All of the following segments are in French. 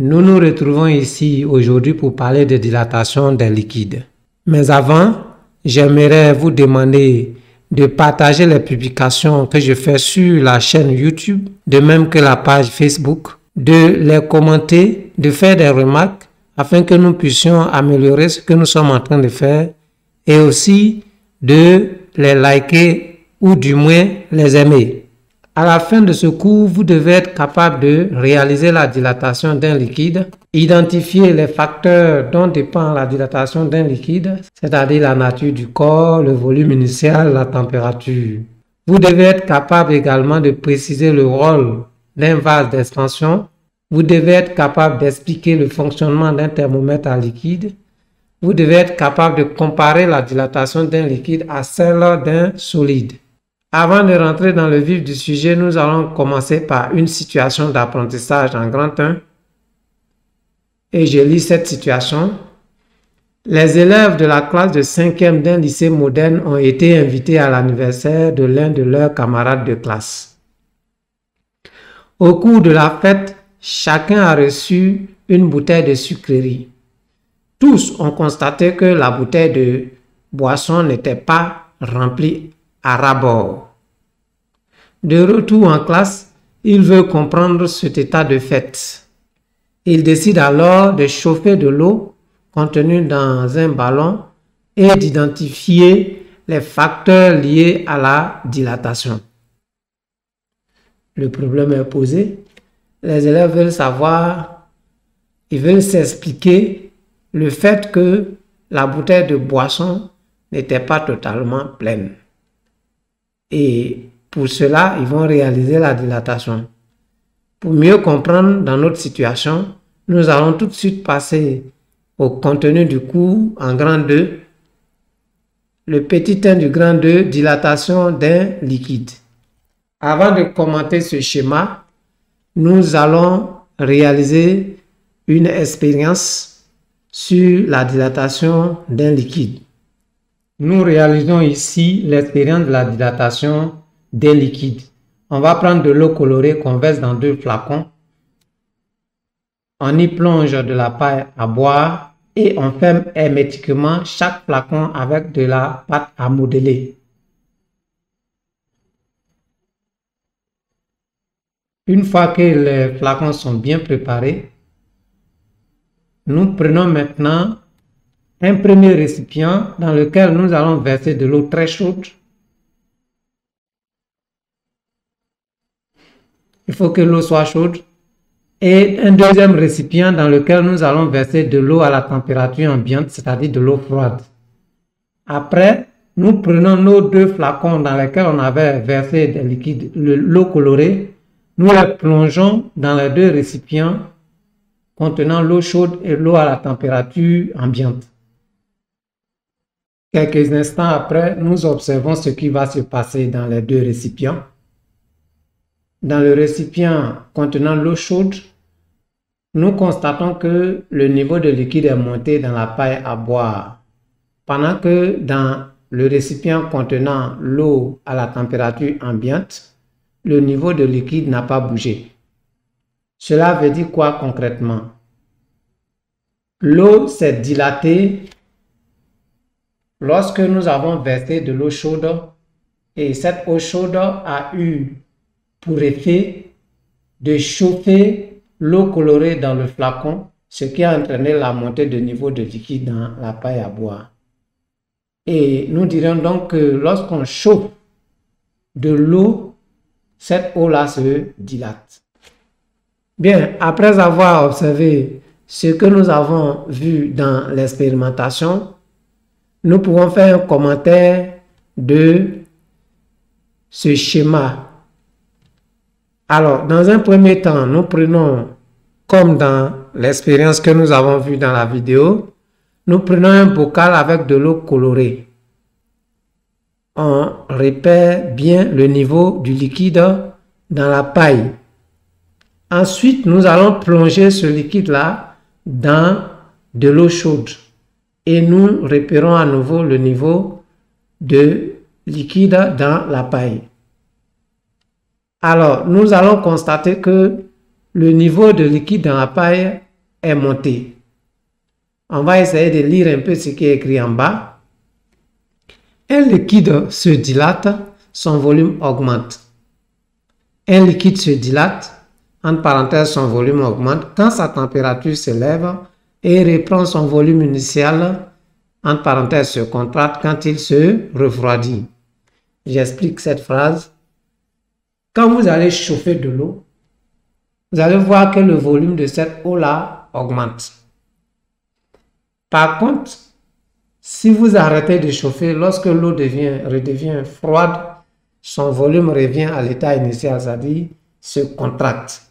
Nous nous retrouvons ici aujourd'hui pour parler de dilatation des liquides. Mais avant, j'aimerais vous demander de partager les publications que je fais sur la chaîne YouTube, de même que la page Facebook, de les commenter, de faire des remarques afin que nous puissions améliorer ce que nous sommes en train de faire et aussi de les liker ou du moins les aimer. À la fin de ce cours, vous devez être capable de réaliser la dilatation d'un liquide, identifier les facteurs dont dépend la dilatation d'un liquide, c'est-à-dire la nature du corps, le volume initial, la température. Vous devez être capable également de préciser le rôle d'un vase d'expansion. Vous devez être capable d'expliquer le fonctionnement d'un thermomètre à liquide. Vous devez être capable de comparer la dilatation d'un liquide à celle d'un solide. Avant de rentrer dans le vif du sujet, nous allons commencer par une situation d'apprentissage en grand 1. Et je lis cette situation. Les élèves de la classe de 5e d'un lycée moderne ont été invités à l'anniversaire de l'un de leurs camarades de classe. Au cours de la fête, chacun a reçu une bouteille de sucrerie. Tous ont constaté que la bouteille de boisson n'était pas remplie à ras-bord. De retour en classe, il veut comprendre cet état de fait. Il décide alors de chauffer de l'eau contenue dans un ballon et d'identifier les facteurs liés à la dilatation. Le problème est posé. Les élèves veulent savoir, ils veulent s'expliquer le fait que la bouteille de boisson n'était pas totalement pleine. Et pour cela, ils vont réaliser la dilatation. Pour mieux comprendre dans notre situation, nous allons tout de suite passer au contenu du cours en grand 2. Le petit 1 du grand 2, dilatation d'un liquide. Avant de commenter ce schéma, nous allons réaliser une expérience sur la dilatation d'un liquide. Nous réalisons ici l'expérience de la dilatation d'un liquide. On va prendre de l'eau colorée qu'on verse dans 2 flacons. On y plonge de la paille à boire et on ferme hermétiquement chaque flacon avec de la pâte à modeler. Une fois que les flacons sont bien préparés, nous prenons maintenant un premier récipient dans lequel nous allons verser de l'eau très chaude. Il faut que l'eau soit chaude. Et un deuxième récipient dans lequel nous allons verser de l'eau à la température ambiante, c'est-à-dire de l'eau froide. Après, nous prenons nos 2 flacons dans lesquels on avait versé des liquides, l'eau colorée. Nous les plongeons dans les 2 récipients contenant l'eau chaude et l'eau à la température ambiante. Quelques instants après, nous observons ce qui va se passer dans les 2 récipients. Dans le récipient contenant l'eau chaude, nous constatons que le niveau de liquide est monté dans la paille à boire, pendant que dans le récipient contenant l'eau à la température ambiante, le niveau de liquide n'a pas bougé. Cela veut dire quoi concrètement? L'eau s'est dilatée lorsque nous avons versé de l'eau chaude et cette eau chaude a eu pour effet de chauffer l'eau colorée dans le flacon, ce qui a entraîné la montée de niveau de liquide dans la paille à boire. Et nous dirons donc que lorsqu'on chauffe de l'eau, cette eau-là se dilate. Bien, après avoir observé ce que nous avons vu dans l'expérimentation, nous pouvons faire un commentaire de ce schéma. Alors, dans un premier temps, nous prenons, comme dans l'expérience que nous avons vue dans la vidéo, nous prenons un bocal avec de l'eau colorée. On repère bien le niveau du liquide dans la paille. Ensuite, nous allons plonger ce liquide-là dans de l'eau chaude. Et nous repérons à nouveau le niveau de liquide dans la paille. Alors, nous allons constater que le niveau de liquide dans la paille est monté. On va essayer de lire un peu ce qui est écrit en bas. Un liquide se dilate, son volume augmente. Un liquide se dilate, entre parenthèses, son volume augmente quand sa température s'élève et reprend son volume initial, entre parenthèses, se contracte quand il se refroidit. J'explique cette phrase. Quand vous allez chauffer de l'eau, vous allez voir que le volume de cette eau-là augmente. Par contre, si vous arrêtez de chauffer, lorsque l'eau redevient froide, son volume revient à l'état initial, c'est-à-dire se contracte.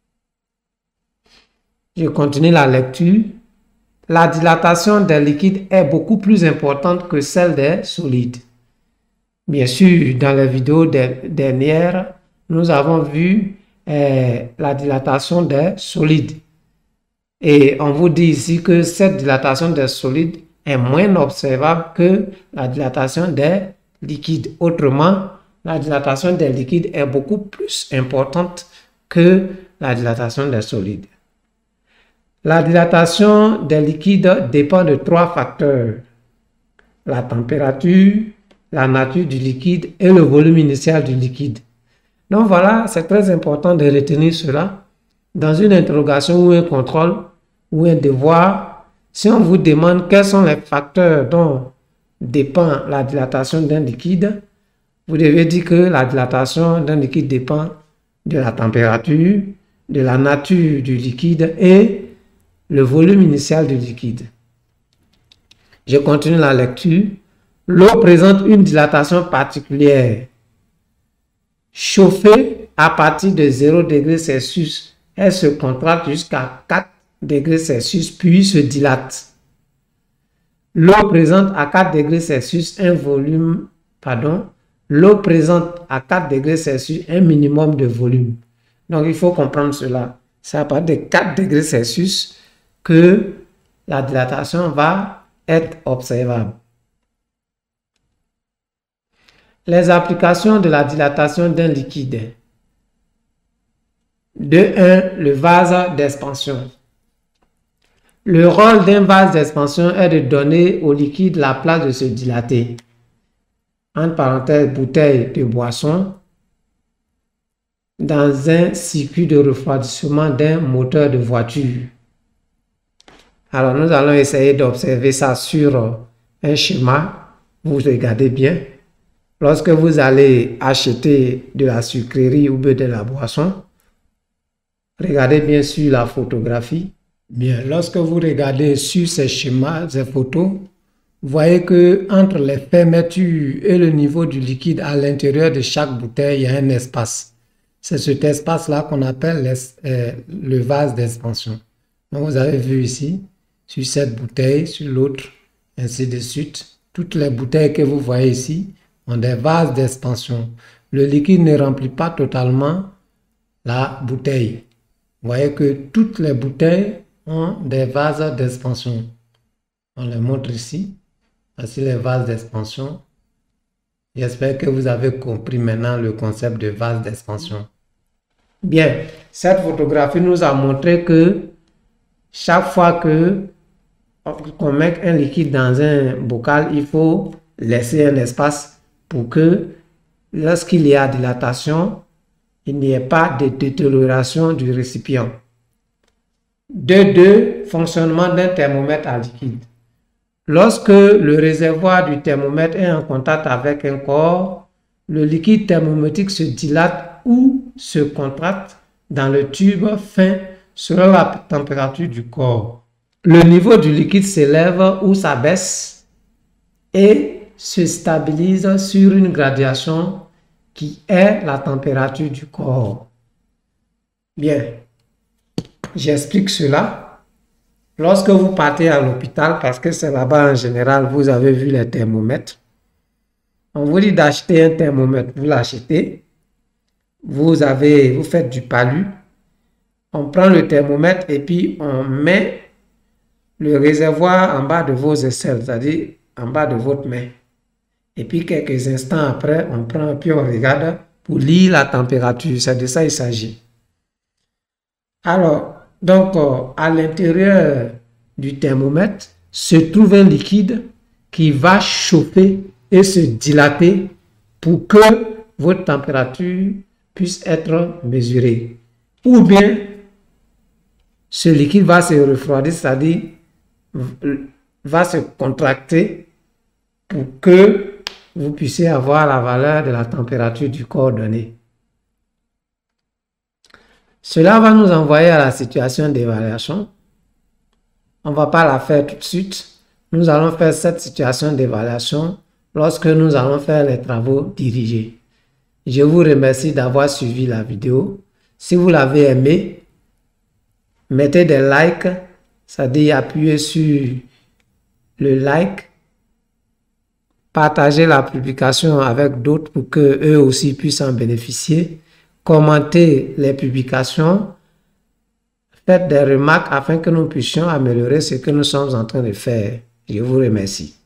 Je continue la lecture. La dilatation des liquides est beaucoup plus importante que celle des solides. Bien sûr, dans les vidéos dernières, nous avons vu la dilatation des solides. Et on vous dit ici que cette dilatation des solides est moins observable que la dilatation des liquides. Autrement, la dilatation des liquides est beaucoup plus importante que la dilatation des solides. La dilatation des liquides dépend de 3 facteurs: la température, la nature du liquide et le volume initial du liquide. Donc voilà, c'est très important de retenir cela. Dans une interrogation ou un contrôle ou un devoir, si on vous demande quels sont les facteurs dont dépend la dilatation d'un liquide, vous devez dire que la dilatation d'un liquide dépend de la température, de la nature du liquide et le volume initial du liquide. Je continue la lecture. L'eau présente une dilatation particulière. Chauffée à partir de 0 degré Celsius, elle se contracte jusqu'à 4 degrés Celsius puis se dilate. L'eau présente à 4 degrés Celsius l'eau présente à 4 degrés Celsius un minimum de volume. Donc il faut comprendre cela. C'est à partir de 4 degrés Celsius que la dilatation va être observable. Les applications de la dilatation d'un liquide. De 1. Le vase d'expansion. Le rôle d'un vase d'expansion est de donner au liquide la place de se dilater. Entre parenthèses, bouteille de boisson, dans un circuit de refroidissement d'un moteur de voiture. Alors, nous allons essayer d'observer ça sur un schéma. Vous regardez bien. Lorsque vous allez acheter de la sucrerie ou de la boisson, regardez bien sur la photographie. Bien, lorsque vous regardez sur ces schémas, ces photos, vous voyez que entre les fermetures et le niveau du liquide à l'intérieur de chaque bouteille, il y a un espace. C'est cet espace-là qu'on appelle le vase d'expansion. Donc, vous avez vu ici, sur cette bouteille, sur l'autre, ainsi de suite. Toutes les bouteilles que vous voyez ici ont des vases d'expansion. Le liquide ne remplit pas totalement la bouteille. Vous voyez que toutes les bouteilles ont des vases d'expansion. On les montre ici. Voici les vases d'expansion. J'espère que vous avez compris maintenant le concept de vase d'expansion. Bien, cette photographie nous a montré que chaque fois qu'on met un liquide dans un bocal, il faut laisser un espace pour que lorsqu'il y a dilatation, il n'y ait pas de détérioration du récipient. 2. Fonctionnement d'un thermomètre à liquide. Lorsque le réservoir du thermomètre est en contact avec un corps, le liquide thermométrique se dilate ou se contracte dans le tube fin selon la température du corps. Le niveau du liquide s'élève ou s'abaisse et se stabilise sur une gradation qui est la température du corps. Bien, j'explique cela. Lorsque vous partez à l'hôpital, parce que c'est là-bas en général, vous avez vu les thermomètres, on vous dit d'acheter un thermomètre, vous l'achetez, vous faites du palu, on prend le thermomètre et puis on met le réservoir en bas de vos aisselles, c'est-à-dire en bas de votre main. Et puis quelques instants après, on prend puis on regarde pour lire la température. C'est de ça qu'il s'agit. Alors, Donc, à l'intérieur du thermomètre se trouve un liquide qui va chauffer et se dilater pour que votre température puisse être mesurée. Ou bien, ce liquide va se refroidir, c'est-à-dire va se contracter pour que vous puissiez avoir la valeur de la température du corps donné. Cela va nous envoyer à la situation d'évaluation. On ne va pas la faire tout de suite. Nous allons faire cette situation d'évaluation lorsque nous allons faire les travaux dirigés. Je vous remercie d'avoir suivi la vidéo. Si vous l'avez aimé, mettez des likes, c'est-à-dire appuyez sur le like, partagez la publication avec d'autres pour que eux aussi puissent en bénéficier, commentez les publications, faites des remarques afin que nous puissions améliorer ce que nous sommes en train de faire. Je vous remercie.